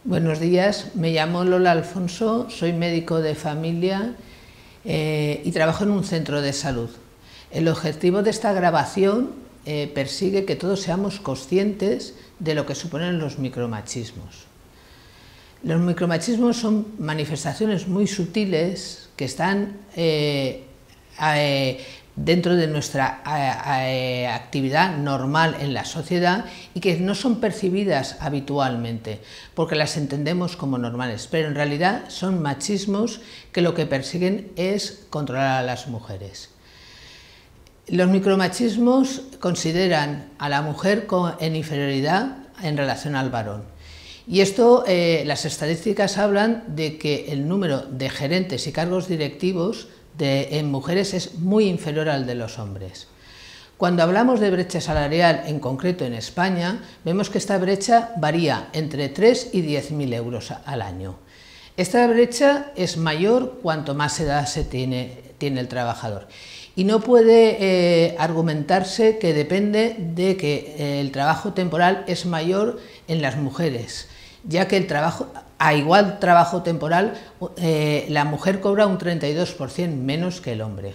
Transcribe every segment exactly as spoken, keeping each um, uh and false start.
Buenos días, me llamo Lola Alfonso, soy médico de familia eh, y trabajo en un centro de salud. El objetivo de esta grabación eh, persigue que todos seamos conscientes de lo que suponen los micromachismos. Los micromachismos son manifestaciones muy sutiles que están eh, eh, dentro de nuestra eh, actividad normal en la sociedad y que no son percibidas habitualmente porque las entendemos como normales, pero en realidad son machismos que lo que persiguen es controlar a las mujeres. Los micromachismos consideran a la mujer en inferioridad en relación al varón. Y esto, eh, las estadísticas hablan de que el número de gerentes y cargos directivos de, en mujeres es muy inferior al de los hombres. Cuando hablamos de brecha salarial, en concreto en España, vemos que esta brecha varía entre tres y diez mil euros al año. Esta brecha es mayor cuanto más edad se tiene, tiene el trabajador. Y no puede eh, argumentarse que depende de que eh, el trabajo temporal es mayor en las mujeres, ya que el trabajo, a igual trabajo temporal, eh, la mujer cobra un treinta y dos por ciento menos que el hombre.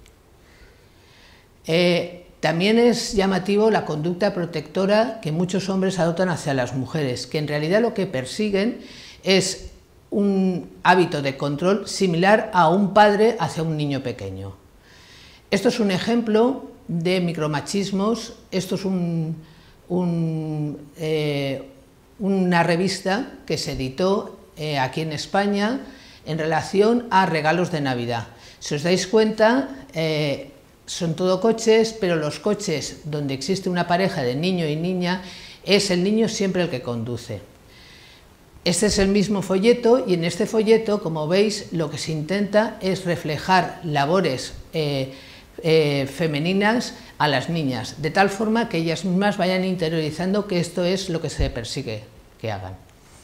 Eh, también es llamativo la conducta protectora que muchos hombres adoptan hacia las mujeres, que en realidad lo que persiguen es un hábito de control similar a un padre hacia un niño pequeño. Esto es un ejemplo de micromachismos. Esto es un, un, eh, una revista que se editó eh, aquí en España en relación a regalos de Navidad. Si os dais cuenta, eh, son todo coches, pero los coches donde existe una pareja de niño y niña, es el niño siempre el que conduce. Este es el mismo folleto y en este folleto, como veis, lo que se intenta es reflejar labores eh, Eh, femeninas a las niñas, de tal forma que ellas mismas vayan interiorizando que esto es lo que se persigue que hagan.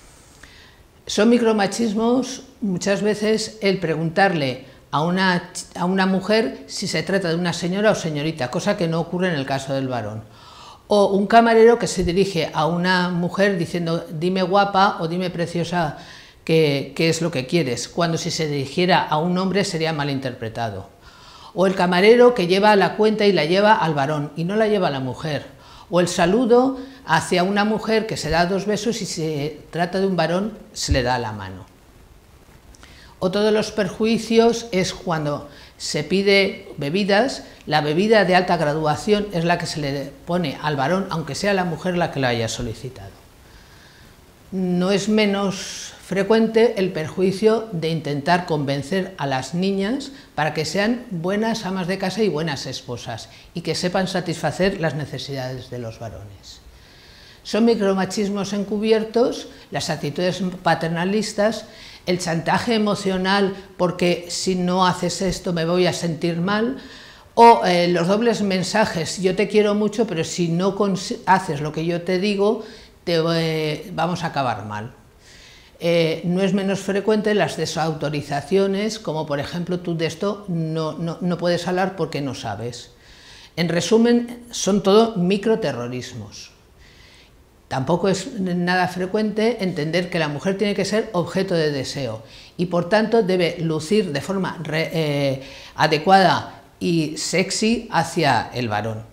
Son micromachismos muchas veces el preguntarle a una, a una mujer si se trata de una señora o señorita, cosa que no ocurre en el caso del varón. O un camarero que se dirige a una mujer diciendo dime guapa o dime preciosa qué es lo que quieres, cuando si se dirigiera a un hombre sería malinterpretado. O el camarero que lleva la cuenta y la lleva al varón y no la lleva a la mujer. O el saludo hacia una mujer que se da dos besos y si se trata de un varón se le da la mano. Otro de los perjuicios es cuando se pide bebidas, la bebida de alta graduación es la que se le pone al varón, aunque sea la mujer la que lo haya solicitado. No es menos frecuente el perjuicio de intentar convencer a las niñas para que sean buenas amas de casa y buenas esposas y que sepan satisfacer las necesidades de los varones. Son micromachismos encubiertos, las actitudes paternalistas, el chantaje emocional porque si no haces esto me voy a sentir mal, o eh, los dobles mensajes, yo te quiero mucho pero si no haces lo que yo te digo te, eh, vamos a acabar mal. Eh, no es menos frecuente las desautorizaciones, como por ejemplo tú de esto no, no, no puedes hablar porque no sabes. En resumen, son todo microterrorismos. Tampoco es nada frecuente entender que la mujer tiene que ser objeto de deseo y por tanto debe lucir de forma re, eh, adecuada y sexy hacia el varón.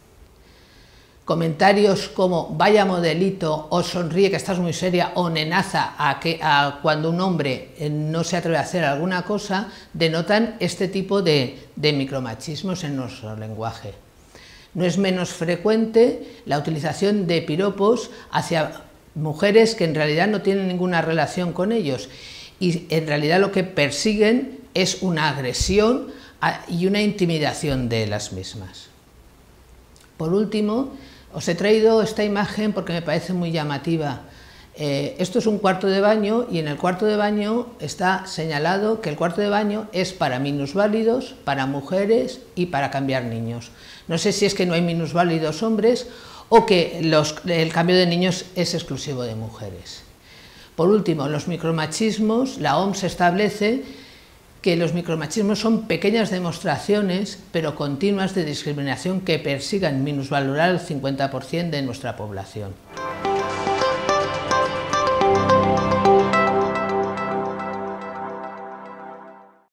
Comentarios como vaya modelito o sonríe que estás muy seria o nenaza a que, a cuando un hombre no se atreve a hacer alguna cosa denotan este tipo de, de micromachismos en nuestro lenguaje. No es menos frecuente la utilización de piropos hacia mujeres que en realidad no tienen ninguna relación con ellos y en realidad lo que persiguen es una agresión y una intimidación de las mismas. Por último, os he traído esta imagen porque me parece muy llamativa. Eh, esto es un cuarto de baño y en el cuarto de baño está señalado que el cuarto de baño es para minusválidos, para mujeres y para cambiar niños. No sé si es que no hay minusválidos hombres o que los, el cambio de niños es exclusivo de mujeres. Por último, los micromachismos, la O M S establece que los micromachismos son pequeñas demostraciones, pero continuas, de discriminación que persigan minusvalorar el cincuenta por ciento de nuestra población.